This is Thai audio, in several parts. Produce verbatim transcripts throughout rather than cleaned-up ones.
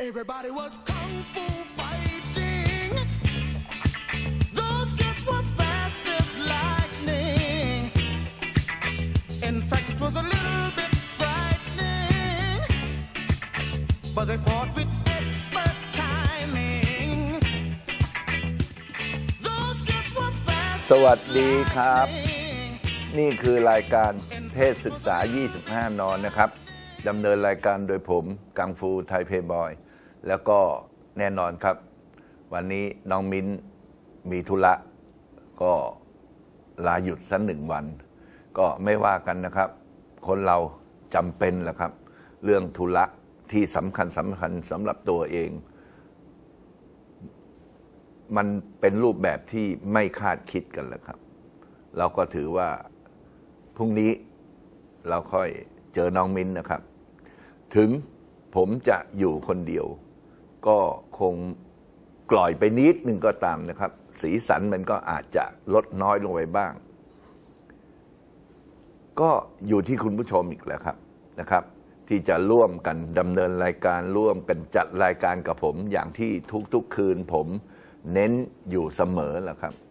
Everybody was kung fu fighting. Those kids were fast as lightning. In fact, it was a little bit frightening, but they fought with expert timing. Those kids were fast. สวัสดีครับนี่คือรายการเทศศึกษายี่สิบห้านอนนะครับดำเนินรายการโดยผมกังฟูไทยเพย์บอยแล้วก็แน่นอนครับวันนี้น้องมิ้นมีธุระก็ลาหยุดสักหนึ่งวันก็ไม่ว่ากันนะครับคนเราจำเป็นแหละครับเรื่องธุระที่สำคัญสำคัญสำหรับตัวเองมันเป็นรูปแบบที่ไม่คาดคิดกันแล้วครับเราก็ถือว่าพรุ่งนี้เราค่อยเจอน้องมิ้นนะครับถึงผมจะอยู่คนเดียวก็คงกล่อยไปนิดนึงก็ตามนะครับสีสันมันก็อาจจะลดน้อยลงไปบ้างก็อยู่ที่คุณผู้ชมอีกแล้วครับนะครับที่จะร่วมกันดำเนินรายการร่วมกันจัดรายการกับผมอย่างที่ทุกๆคืนผมเน้นอยู่เสมอแหละครับ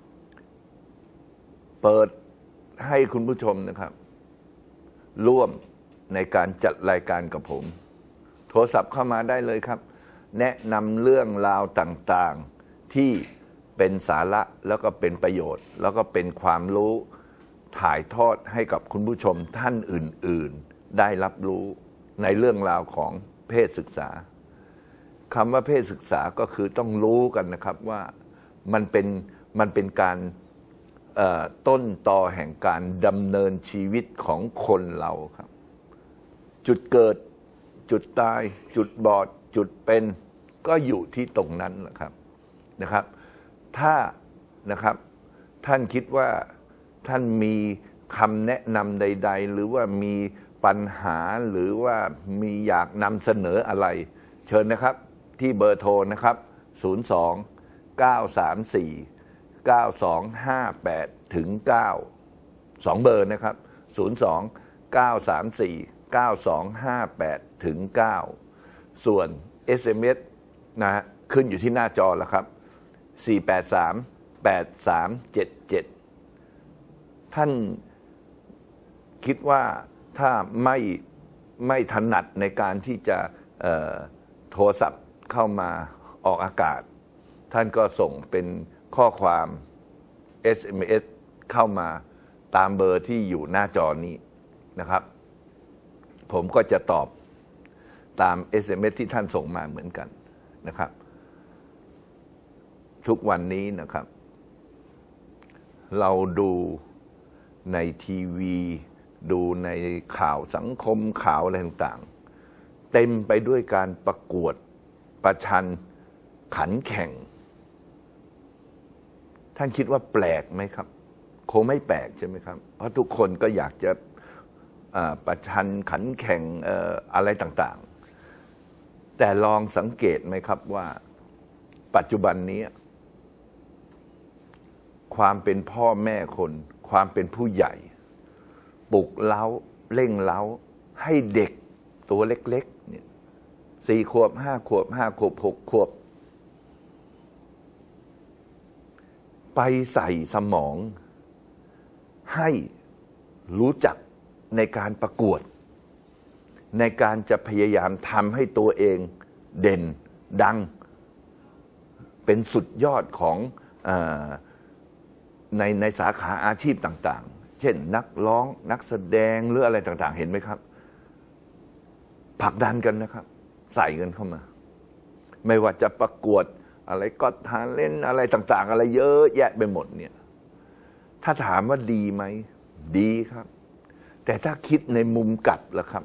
เปิดให้คุณผู้ชมนะครับร่วมในการจัดรายการกับผมโทรศัพท์เข้ามาได้เลยครับแนะนำเรื่องราวต่างๆที่เป็นสาระแล้วก็เป็นประโยชน์แล้วก็เป็นความรู้ถ่ายทอดให้กับคุณผู้ชมท่านอื่นๆได้รับรู้ในเรื่องราวของเพศศึกษาคำว่าเพศศึกษาก็คือต้องรู้กันนะครับว่ามันเป็นมันเป็นการต้นตอแห่งการดำเนินชีวิตของคนเราครับจุดเกิดจุดตายจุดบอดจุดเป็นก็อยู่ที่ตรงนั้นแหละครับนะครับถ้านะครับท่านคิดว่าท่านมีคำแนะนำใดๆหรือว่ามีปัญหาหรือว่ามีอยากนำเสนออะไรเชิญนะครับที่เบอร์โทรนะครับศูนย์ สอง เก้า สาม สี่ เก้า สอง ห้า แปด ถึง เก้า สองเบอร์นะครับศูนย์ สอง เก้า สาม สี่ เก้า สอง ห้า แปด ถึง เก้าส่วน เอส เอ็ม เอส นะฮะขึ้นอยู่ที่หน้าจอแล้วครับสี่ แปด สาม แปด สาม เจ็ด เจ็ดท่านคิดว่าถ้าไม่ไม่ถนัดในการที่จะโทรศัพท์เข้ามาออกอากาศท่านก็ส่งเป็นข้อความ เอส เอ็ม เอส เข้ามาตามเบอร์ที่อยู่หน้าจอนี้นะครับผมก็จะตอบตาม เอส เอ็ม เอส ที่ท่านส่งมาเหมือนกันนะครับทุกวันนี้นะครับเราดูในทีวีดูในข่าวสังคมข่าวอะไรต่างๆเต็มไปด้วยการประกวดประชันขันแข่งท่านคิดว่าแปลกไหมครับคงไม่แปลกใช่ไหมครับเพราะทุกคนก็อยากจะประชันขันแข่งอะไรต่างๆแต่ลองสังเกตไหมครับว่าปัจจุบันนี้ความเป็นพ่อแม่คนความเป็นผู้ใหญ่ปลุกเร้าเร่งเร้าให้เด็กตัวเล็กๆเนี่ยสี่ขวบห้าขวบห้าขวบหกขวบไปใส่สมองให้รู้จักในการประกวดในการจะพยายามทำให้ตัวเองเด่นดังเป็นสุดยอดของเอ่อในในสาขาอาชีพต่างๆเช่นนักร้องนักแสดงหรืออะไรต่างๆเห็นไหมครับผลักดันกันนะครับใส่กันเข้ามาไม่ว่าจะประกวดอะไรก็ทานเล่นอะไรต่างๆอะไรเยอะแยะไปหมดเนี่ยถ้าถามว่าดีไหมดีครับแต่ถ้าคิดในมุมกลับล่ะครับ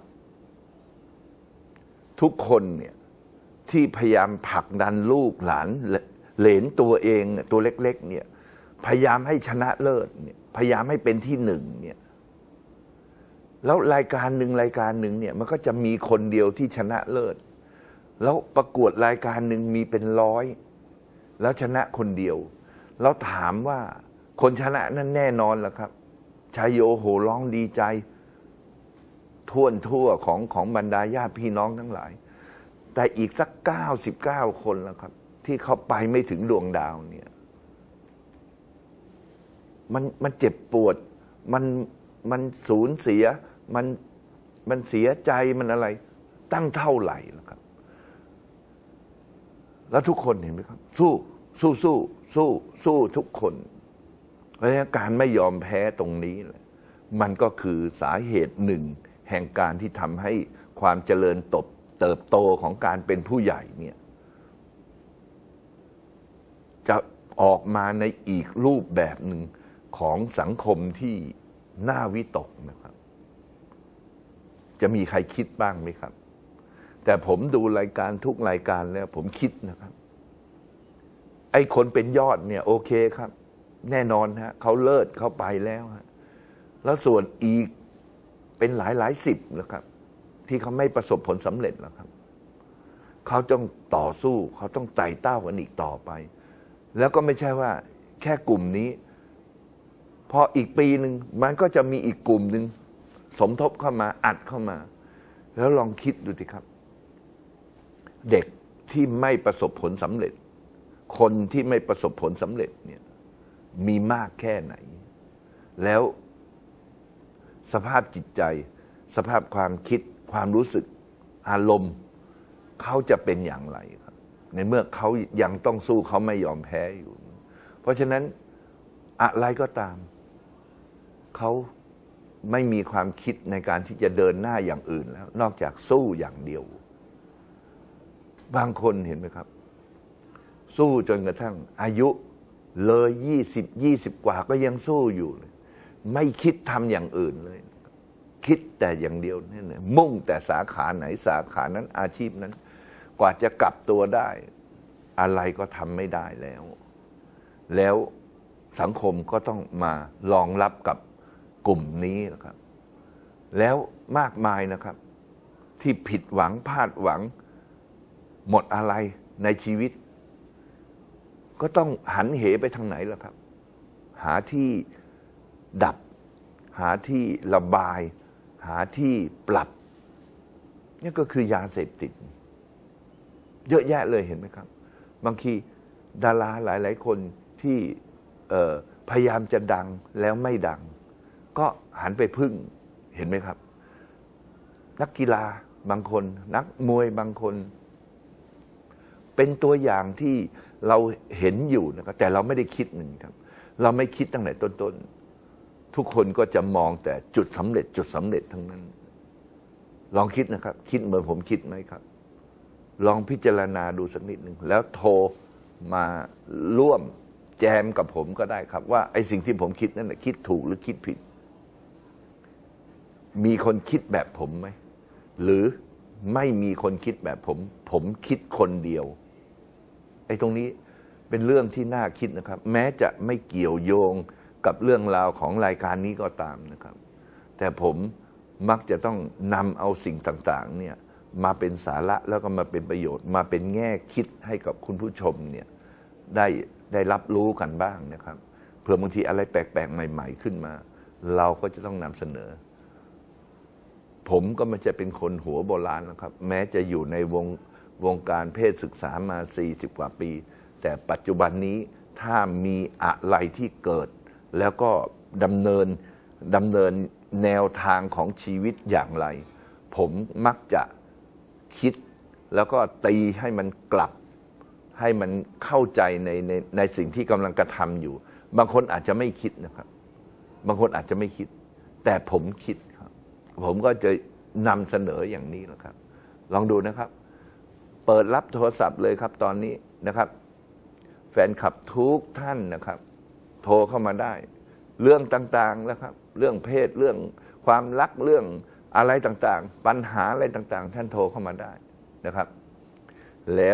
ทุกคนเนี่ยที่พยายามผลักดันลูกหลานเหลนตัวเองตัวเล็กๆเนี่ยพยายามให้ชนะเลิศเนี่ยพยายามให้เป็นที่หนึ่งเนี่ยแล้วรายการหนึ่งรายการหนึ่งเนี่ยมันก็จะมีคนเดียวที่ชนะเลิศแล้วประกวดรายการหนึ่งมีเป็นร้อยแล้วชนะคนเดียวแล้วถามว่าคนชนะนั่นแน่นอนล่ะครับชายโยโห่ร้องดีใจท่วนทั่วของของบรรดาญาติพี่น้องทั้งหลายแต่อีกสักเก้าสิบเก้าคนแล้วครับที่เขาไปไม่ถึงดวงดาวเนี่ยมันมันเจ็บปวดมันมันสูญเสียมันมันเสียใจมันอะไรตั้งเท่าไหร่แล้วครับแล้วทุกคนเห็นไหมครับสู้สู้สู้สู้สู้ทุกคนเพราะฉะนั้นการไม่ยอมแพ้ตรงนี้แหละมันก็คือสาเหตุหนึ่งแห่งการที่ทำให้ความเจริญตบเติบโตของการเป็นผู้ใหญ่เนี่ยจะออกมาในอีกรูปแบบหนึ่งของสังคมที่น่าวิตกนะครับจะมีใครคิดบ้างไหมครับแต่ผมดูรายการทุกรายการแล้วผมคิดนะครับไอ้คนเป็นยอดเนี่ยโอเคครับแน่นอนฮะเขาเลิศเขาไปแล้วฮะแล้วส่วนอีกเป็นหลายหลายสิบนะครับที่เขาไม่ประสบผลสำเร็จแล้วครับเขาต้องต่อสู้เขาต้องไต่เต้ากันอีกต่อไปแล้วก็ไม่ใช่ว่าแค่กลุ่มนี้พออีกปีหนึ่งมันก็จะมีอีกกลุ่มหนึ่งสมทบเข้ามาอัดเข้ามาแล้วลองคิดดูสิครับเด็กที่ไม่ประสบผลสำเร็จคนที่ไม่ประสบผลสำเร็จเนี่ยมีมากแค่ไหนแล้วสภาพจิตใจสภาพความคิดความรู้สึกอารมณ์เขาจะเป็นอย่างไรครับในเมื่อเขายังต้องสู้เขาไม่ยอมแพ้อยู่เพราะฉะนั้นอะไรก็ตามเขาไม่มีความคิดในการที่จะเดินหน้าอย่างอื่นแล้วนอกจากสู้อย่างเดียวบางคนเห็นไหมครับสู้จนกระทั่งอายุเลยยี่สิบยี่สิบกว่าก็ยังสู้อยู่เลยไม่คิดทำอย่างอื่นเลยคิดแต่อย่างเดียวนี่นะมุ่งแต่สาขาไหนสาขานั้นอาชีพนั้นกว่าจะกลับตัวได้อะไรก็ทำไม่ได้แล้วแล้วสังคมก็ต้องมารองรับกับกลุ่มนี้นะครับแล้วมากมายนะครับที่ผิดหวังพลาดหวังหมดอะไรในชีวิตก็ต้องหันเหไปทางไหนล่ะครับหาที่ดับหาที่ระบายหาที่ปรับนี่ก็คือยาเสพติดเยอะแยะเลยเห็นไหมครับบางทีดาราหลายๆคนที่พยายามจะดังแล้วไม่ดังก็หันไปพึ่งเห็นไหมครับนักกีฬาบางคนนักมวยบางคนเป็นตัวอย่างที่เราเห็นอยู่นะครับแต่เราไม่ได้คิดหนึ่งครับเราไม่คิดตั้งแต่ต้นๆทุกคนก็จะมองแต่จุดสำเร็จจุดสำเร็จทั้งนั้นลองคิดนะครับคิดเหมือนผมคิดไหมครับลองพิจารณาดูสักนิดหนึ่งแล้วโทรมาร่วมแจมกับผมก็ได้ครับว่าไอ้สิ่งที่ผมคิดนั่นนะคิดถูกหรือคิดผิดมีคนคิดแบบผมไหมหรือไม่มีคนคิดแบบผมผมคิดคนเดียวไอ้ตรงนี้เป็นเรื่องที่น่าคิดนะครับแม้จะไม่เกี่ยวโยงกับเรื่องราวของรายการนี้ก็ตามนะครับแต่ผมมักจะต้องนำเอาสิ่งต่างๆเนี่ยมาเป็นสาระแล้วก็มาเป็นประโยชน์มาเป็นแง่คิดให้กับคุณผู้ชมเนี่ยได้ได้รับรู้กันบ้างนะครับเผื่อบางทีอะไรแปลกๆใหม่ๆขึ้นมาเราก็จะต้องนำเสนอผมก็ไม่ใช่เป็นคนหัวโบราณนะครับแม้จะอยู่ในวงวงการเพศศึกษามาสี่สิบกว่าปีแต่ปัจจุบันนี้ถ้ามีอะไรที่เกิดแล้วก็ดำเนินดำเนินแนวทางของชีวิตอย่างไรผมมักจะคิดแล้วก็ตีให้มันกลับให้มันเข้าใจในในในสิ่งที่กำลังกระทำอยู่บางคนอาจจะไม่คิดนะครับบางคนอาจจะไม่คิดแต่ผมคิดครับผมก็จะนำเสนออย่างนี้นะครับลองดูนะครับเปิดรับโทรศัพท์เลยครับตอนนี้นะครับแฟนคลับทุกท่านนะครับโทรเข้ามาได้เรื่องต่างๆนะครับเรื่องเพศเรื่องความรักเรื่องอะไรต่างๆปัญหาอะไรต่างๆท่านโทรเข้ามาได้นะครับแล้ว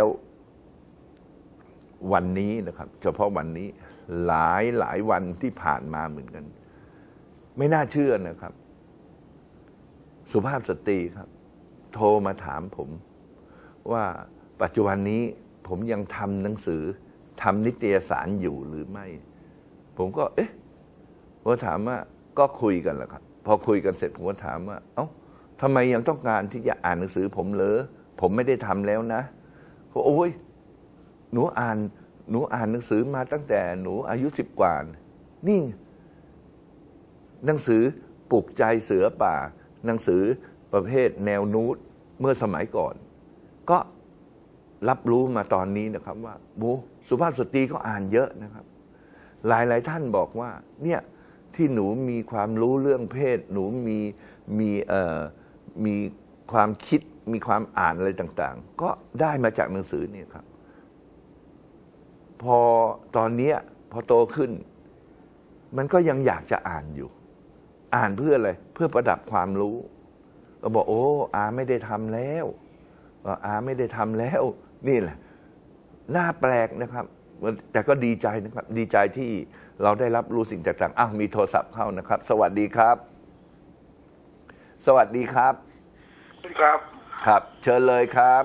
วันนี้นะครับเฉพาะวันนี้หลายหลายวันที่ผ่านมาเหมือนกันไม่น่าเชื่อนะครับสุภาพสตรีครับโทรมาถามผมว่าปัจจุบันนี้ผมยังทำหนังสือทำนิตยสารอยู่หรือไม่ผมก็เอ๊ะผมถามว่าก็คุยกันแหละครับพอคุยกันเสร็จผมก็ถามว่าเอ้าทำไมยังต้องการที่จะอ่านหนังสือผมเหรอผมไม่ได้ทำแล้วนะเขาโอ้ยหนูอ่านหนูอ่านหนังสือมาตั้งแต่หนูอายุสิบกว่านี่หนังสือปลุกใจเสือป่าหนังสือประเภทแนวนูดเมื่อสมัยก่อนก็รับรู้มาตอนนี้นะครับว่าโอ้สุภาพสตรีก็อ่านเยอะนะครับหลายหลายท่านบอกว่าเนี่ยที่หนูมีความรู้เรื่องเพศหนูมีมีเอ่อมีความคิดมีความอ่านอะไรต่างๆก็ได้มาจากหนังสือนี่ครับพอตอนนี้พอโตขึ้นมันก็ยังอยากจะอ่านอยู่อ่านเพื่ออะไรเพื่อประดับความรู้ก็บอกโอ้อาไม่ได้ทำแล้วอาไม่ได้ทำแล้วนี่แหละน่าแปลกนะครับแต่ก็ดีใจนะครับดีใจที่เราได้รับรู้สิ่งต่างๆอ้าวมีโทรศัพท์เข้านะครับสวัสดีครับสวัสดีครับครับครับเชิญเลยครับ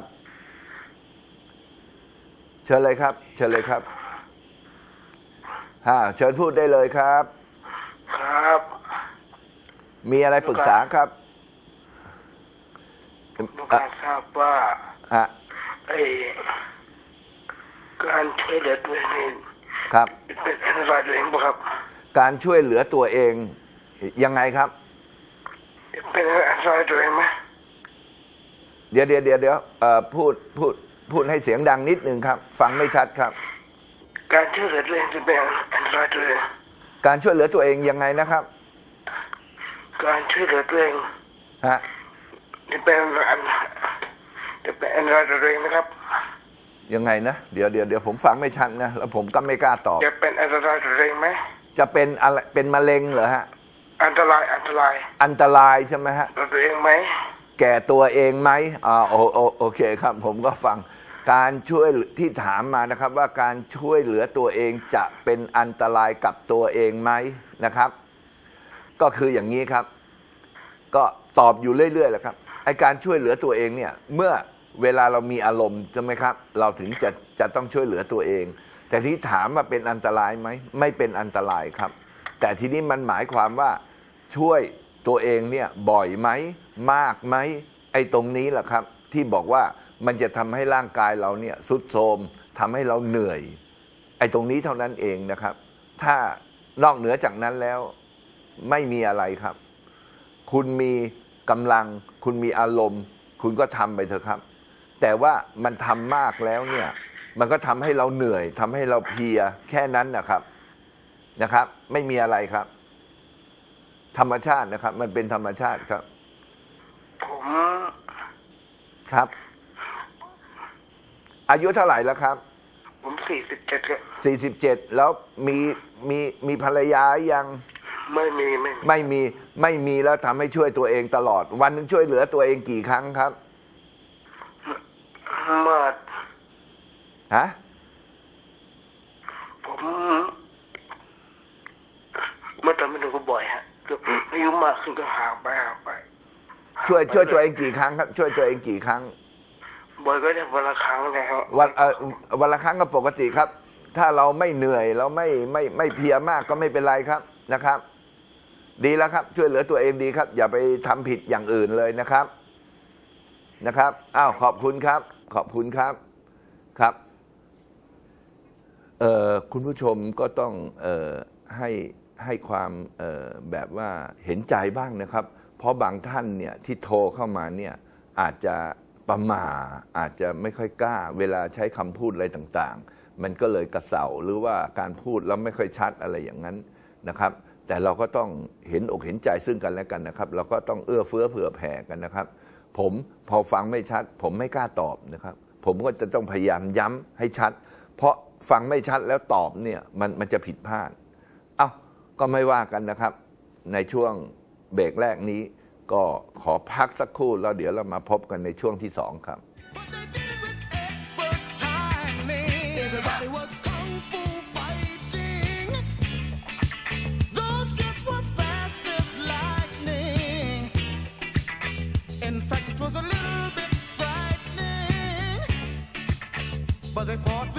เชิญเลยครับเชิญเลยครับฮ่าเชิญพูดได้เลยครับครับมีอะไรปรึกษาครับต้องการทราบว่าไอ้การช่วยเหลือตัวเองครับเป็นอันตรายตัวเองป่ะครับการช่วยเหลือตัวเองยังไงครับเป็นอันตรายตัวเองไหมเดี๋ยวเดี๋ยวเดี๋ยวเดี๋ยวพูดพูดพูดให้เสียงดังนิดนึงครับฟังไม่ชัดครับการช่วยเหลือตัวเองจะเป็นอันตรายตัวเองการช่วยเหลือตัวเองยังไงนะครับการช่วยเหลือตัวเองฮะจะเป็นอันจะเป็นอันตรายตัวเองนะครับยังไงนะเดี๋ยวเดี๋ยวเดี๋ยวผมฟังไม่ชัดนะแล้วผมก็ไม่กล้าตอบจะเป็นอันตรายตัวเองไหมจะเป็นอะไรเป็นมะเร็งเหรอฮะอันตรายอันตรายอันตรายใช่ไหมฮะตัวเองไหมแก่ตัวเองไหมอ่าโอโอโอเคครับผมก็ฟังการช่วยที่ถามมานะครับว่าการช่วยเหลือตัวเองจะเป็นอันตรายกับตัวเองไหมนะครับก็คืออย่างนี้ครับก็ตอบอยู่เรื่อยๆแหละครับไอ้การช่วยเหลือตัวเองเนี่ยเมื่อเวลาเรามีอารมณ์ใช่ไหมครับเราถึงจะจะต้องช่วยเหลือตัวเองแต่ที่ถามว่าเป็นอันตรายไหมไม่เป็นอันตรายครับแต่ทีนี้มันหมายความว่าช่วยตัวเองเนี่ยบ่อยไหมมากไหมไอ้ตรงนี้แหละครับที่บอกว่ามันจะทำให้ร่างกายเราเนี่ยทรุดโทรมทำให้เราเหนื่อยไอ้ตรงนี้เท่านั้นเองนะครับถ้านอกเหนือจากนั้นแล้วไม่มีอะไรครับคุณมีกำลังคุณมีอารมณ์คุณก็ทำไปเถอะครับแต่ว่ามันทำมากแล้วเนี่ยมันก็ทำให้เราเหนื่อยทำให้เราเพลียแค่นั้นนะครับนะครับไม่มีอะไรครับธรรมชาตินะครับมันเป็นธรรมชาติครับผมครับอายุเท่าไหร่แล้วครับผมสี่สิบเจ็ดครับสี่สิบเจ็ดแล้วมีมีมีภรรยายังไม่มีไม่ไม่มีไม่มีแล้วทำให้ช่วยตัวเองตลอดวันนึงช่วยเหลือตัวเองกี่ครั้งครับมาฮะผมเมื่อตอนไม่ถึงก็บ่อยฮะอายุมากขึ้นก็ห่างไปห่างไปช่วยช่วยตัวเองกี่ครั้งครับช่วยตัวเองกี่ครั้งบ่อยก็ได้วันละครั้งนะครับวันเอ่อวันละครั้งก็ปกติครับถ้าเราไม่เหนื่อยเราไม่ไม่ไม่เพลียมากก็ไม่เป็นไรครับนะครับดีแล้วครับช่วยเหลือตัวเองดีครับอย่าไปทำผิดอย่างอื่นเลยนะครับนะครับอ้าวขอบคุณครับขอบคุณครับครับเอ่อคุณผู้ชมก็ต้องเอ่อให้ให้ความเอ่อแบบว่าเห็นใจบ้างนะครับเพราะบางท่านเนี่ยที่โทรเข้ามาเนี่ยอาจจะประหม่าอาจจะไม่ค่อยกล้าเวลาใช้คำพูดอะไรต่างๆมันก็เลยกระเสาหรือว่าการพูดแล้วไม่ค่อยชัดอะไรอย่างนั้นนะครับแต่เราก็ต้องเห็นอกเห็นใจซึ่งกันและกันนะครับเราก็ต้องเอื้อเฟื้อเผื่อแผ่กันนะครับผมพอฟังไม่ชัดผมไม่กล้าตอบนะครับผมก็จะต้องพยายามย้ำให้ชัดเพราะฟังไม่ชัดแล้วตอบเนี่ยมันมันจะผิดพลาดเอ้าก็ไม่ว่ากันนะครับในช่วงเบรกแรกนี้ก็ขอพักสักครู่แล้วเดี๋ยวเรามาพบกันในช่วงที่สองครับ But they fought